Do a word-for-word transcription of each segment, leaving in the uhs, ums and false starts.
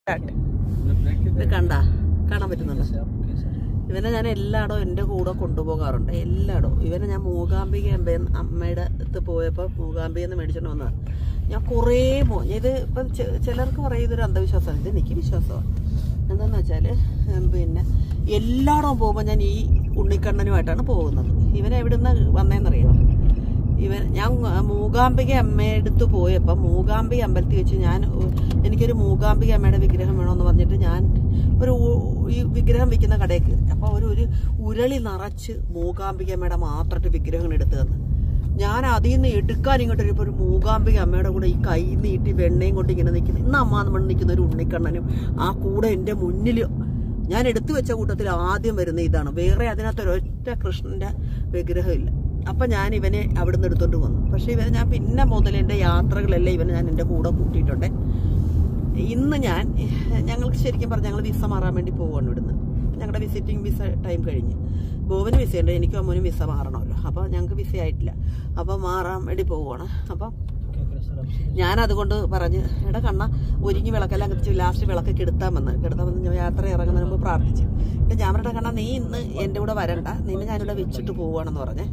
ഇത് കണ്ട കാണാൻ പറ്റുന്നുണ്ട്. ഇവനെ ഞാൻ എല്ലായിടവും എൻ്റെ കൂടെ കൊണ്ടുപോകാറുണ്ട്. എല്ലായിടവും ഇവനെ ഞാൻ മൂകാംബിക അമ്മയുടെ അടുത്ത് പോയപ്പോൾ മൂകാംബികന്ന് മേടിച്ചോണ്ട് വന്നതാണ്. ഞാൻ കുറേ പോ ഇത് ഇപ്പം ചിലർക്ക് പറയും ഇതൊരു അന്ധവിശ്വാസമാണ്. ഇത് എനിക്ക് വിശ്വാസമാണ്. എന്താണെന്ന് വെച്ചാൽ പിന്നെ എല്ലായിടവും പോകുമ്പോൾ ഞാൻ ഈ ഉണ്ണിക്കണ്ണനുമായിട്ടാണ് പോകുന്നത്. ഇവനെ എവിടെ നിന്ന് വന്നതെന്നറിയാമോ? ഇവൻ ഞാൻ മൂകാംബിക അമ്മയടുത്ത് പോയപ്പോൾ മൂകാംബിക അമ്പലത്തിൽ വെച്ച് ഞാൻ എനിക്കൊരു മൂകാംബിക അമ്മയുടെ വിഗ്രഹം വേണമെന്ന് പറഞ്ഞിട്ട് ഞാൻ ഒരു ഈ വിഗ്രഹം വിൽക്കുന്ന കടയ്ക്ക് അപ്പോൾ ഒരു ഒരു ഉരുളി നിറച്ച് മൂകാംബിക അമ്മയുടെ മാത്രമായിട്ട് വിഗ്രഹങ്ങൾ എടുത്തു തന്നു. ഞാൻ അതിൽ നിന്ന് എടുക്കാൻ ഇങ്ങോട്ട് ഇപ്പോൾ ഒരു മൂകാംബിക അമ്മയുടെ കൂടെ ഈ കൈ നീട്ടി വെണ്ണയും കൊണ്ട് ഇങ്ങനെ നിൽക്കുന്നു. ഇന്ന് അമ്മ നമ്മൾ നിൽക്കുന്ന ഒരു ഉണ്ണിക്കണ്ണനും ആ കൂടെ എൻ്റെ മുന്നിൽ ഞാൻ എടുത്തു വെച്ച കൂട്ടത്തിൽ ആദ്യം വരുന്ന ഇതാണ്. വേറെ അതിനകത്തൊരൊറ്റ കൃഷ്ണൻ്റെ വിഗ്രഹമില്ല. അപ്പം ഞാൻ ഇവനെ അവിടുന്ന് എടുത്തോണ്ട് വന്നു. പക്ഷേ ഇവനെ ഞാൻ പിന്നെ മുതൽ എൻ്റെ യാത്രകളെല്ലാം ഇവനെ ഞാൻ എൻ്റെ കൂടെ കൂട്ടിയിട്ടുണ്ട്. ഇന്ന് ഞാൻ ഞങ്ങൾക്ക് ശരിക്കും പറഞ്ഞാൽ ഞങ്ങൾ വിസ മാറാൻ വേണ്ടി പോവുകയാണ് ഇവിടുന്ന്. ഞങ്ങളുടെ വിസിറ്റിംഗ് വിസ ടൈം കഴിഞ്ഞ് ബോബന് വിസയുണ്ട്, എനിക്കും അമ്മനും വിസ മാറണമല്ലോ. അപ്പോൾ ഞങ്ങൾക്ക് വിസ ആയിട്ടില്ല. അപ്പോൾ മാറാൻ വേണ്ടി പോവുകയാണ്. അപ്പം ഞാനതുകൊണ്ട് പറഞ്ഞ് എടാ കണ്ണ ഒരുങ്ങി വിളക്കെല്ലാം കത്തിച്ച് ലാസ്റ്റ് വിളക്ക് കെടുത്താൻ വന്ന് കെടുത്താൻ വന്ന് യാത്ര ഇറങ്ങുന്നതിന് മുമ്പ് പ്രാർത്ഥിച്ചു. എന്നിട്ട് ഞാൻ പറഞ്ഞ കണ്ണ നീ ഇന്ന് എൻ്റെ കൂടെ വരണ്ട, നിന്നെ ഞാനിവിടെ വെച്ചിട്ട് പോവുകയാണെന്ന് പറഞ്ഞേ.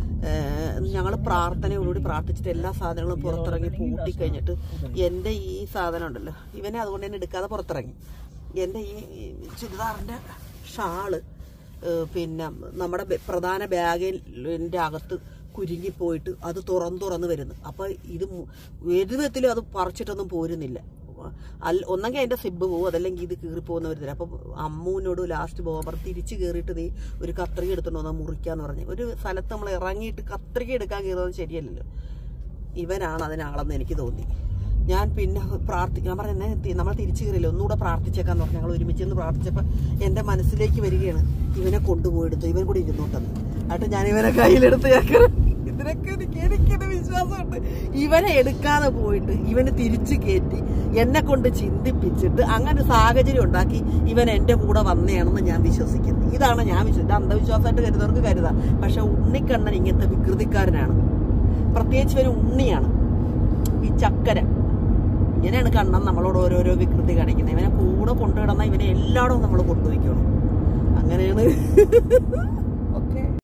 ഞങ്ങൾ പ്രാർത്ഥനയോടുകൂടി പ്രാർത്ഥിച്ചിട്ട് എല്ലാ സാധനങ്ങളും പുറത്തിറങ്ങി പൂട്ടിക്കഴിഞ്ഞിട്ട് എൻ്റെ ഈ സാധനം ഉണ്ടല്ലോ ഇവനെ അതുകൊണ്ട് തന്നെ എടുക്കാതെ പുറത്തിറങ്ങി. എൻ്റെ ഈ ചുരിദാറിൻ്റെ ഷാള് പിന്നെ നമ്മുടെ പ്രധാന ബാഗിൻ്റെ അകത്ത് കുരുങ്ങിപ്പോയിട്ട് അത് തുറന്ന് തുറന്ന് വരുന്നു. അപ്പോൾ ഇത് ഒരു വിധത്തിലും അത് പറിച്ചിട്ടൊന്നും പോരുന്നില്ല. അല്ല ഒന്നെങ്കിൽ അതിൻ്റെ സിബ് പോകും, അതല്ലെങ്കിൽ ഇത് കീറിപ്പോകുന്ന വരുന്നില്ല. അപ്പം അമ്മൂനോട് ലാസ്റ്റ് ബോബർ തിരിച്ച് കയറിയിട്ട് നീ ഒരു കത്രിക എടുത്തോണ്ട് വന്നാൽ മുറിക്കാന്ന് പറഞ്ഞ് ഒരു സ്ഥലത്ത് നമ്മൾ ഇറങ്ങിയിട്ട് കത്രിക എടുക്കാൻ കയറുന്നത് ശരിയല്ലല്ലോ. ഇവനാണ് അതിനാളെന്ന് എനിക്ക് തോന്നി. ഞാൻ പിന്നെ പ്രാർത്ഥി ഞാൻ പറഞ്ഞ നമ്മൾ തിരിച്ചു കയറിയില്ല, ഒന്നുകൂടെ പ്രാർത്ഥിച്ചേക്കാന്ന് പറഞ്ഞു. ഞങ്ങൾ ഒരുമിച്ചെന്ന് പ്രാർത്ഥിച്ചപ്പോൾ എൻ്റെ മനസ്സിലേക്ക് വരികയാണ് ഇവനെ കൊണ്ടുപോയെടുത്തു, ഇവൻ കൂടി ഇരുന്നോട്ടെന്ന്. എന്നിട്ട് ഞാൻ ഇവനെ കയ്യിലെടുത്ത് കേൾക്കണം. ഇതിനൊക്കെ എനിക്ക് എനിക്കൊരു വിശ്വാസമുണ്ട്. ഇവനെ എടുക്കാതെ പോയിട്ട് ഇവന് തിരിച്ചു കയറ്റി എന്നെ കൊണ്ട് ചിന്തിപ്പിച്ചിട്ട് അങ്ങനെ ഒരു സാഹചര്യം ഉണ്ടാക്കി ഇവൻ എൻ്റെ കൂടെ വന്നതാണെന്ന് ഞാൻ വിശ്വസിക്കുന്നു. ഇതാണ് ഞാൻ വിശ്വസിച്ചത്. അന്ധവിശ്വാസമായിട്ട് കരുതുന്നവർക്ക് കരുതാം. പക്ഷെ ഉണ്ണിക്കണ്ണൻ ഇങ്ങനത്തെ വികൃതിക്കാരനാണ്. പ്രത്യേകിച്ച് ഇവന് ഉണ്ണിയാണ് ഈ ചക്കര. ഇങ്ങനെയാണ് കണ്ണൻ നമ്മളോട് ഓരോരോ വികൃതി കാണിക്കുന്നത്. ഇവനെ കൂടെ കൊണ്ടുകിടന്നാൽ ഇവനെ എല്ലായിടവും നമ്മൾ കൊണ്ടുപോയിക്കണം. അങ്ങനെയാണ്. ഓക്കെ.